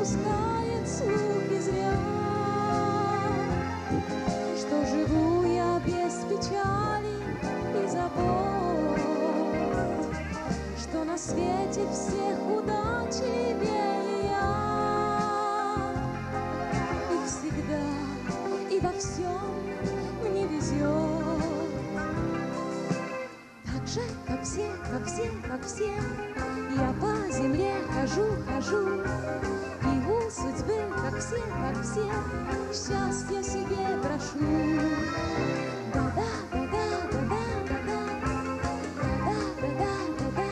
пускает слухи зря, что живу я без печали и забот, что на свете всех удачливее я, и всегда и во всем мне везет. Так же, как все, как все, как все, я по земле хожу, хожу, и у судьбы, как все, счастья себе прошу. Да-да, да-да, да-да, да-да, да-да,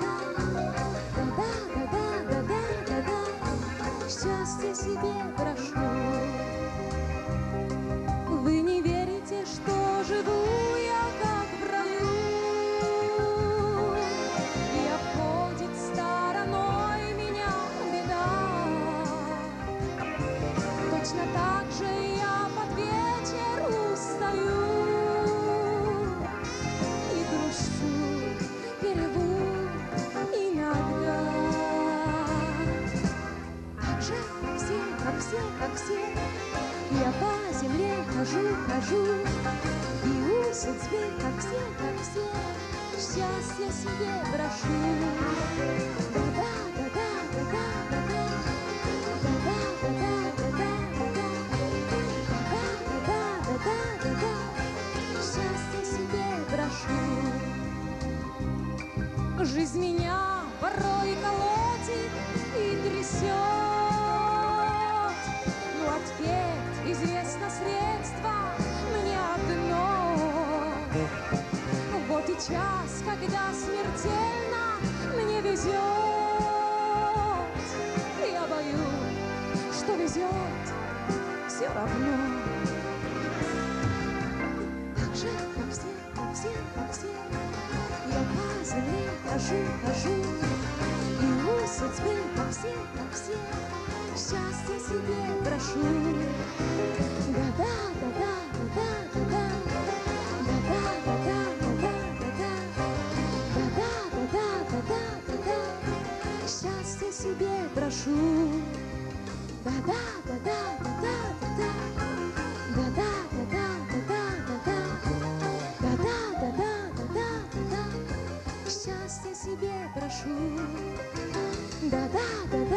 да-да, да-да, да-да, счастья себе прошу. Вы не верите, что живу я как в раю, и обходит стороной меня беда. Точно так же я под вечер устаю и грущу, переву иногда. Так же, как все, как все, как все, я по земле хожу, хожу, и у судьбы, как все, счастья себе прошу. Да-да, да-да, да-да, да-да, да-да, да-да, да-да, да-да, счастья себе прошу. Жизнь меня порой колотит и трясет, но отпеть известно средство мне одно. Вот и час, когда смертельно мне везет, я боюсь, что везет все равно. Так же, как все, как все, как все, я по земле хожу, хожу, и у судьбы, как все, счастья себе прошу. Да-да, да-да, да-да, да-да, да-да, да-да, да-да, да-да, да-да, счастья себе прошу. Да-да, да-да, да-да, да-да, да-да, да-да, да-да, да-да, счастья себе прошу. Да-да, да-да.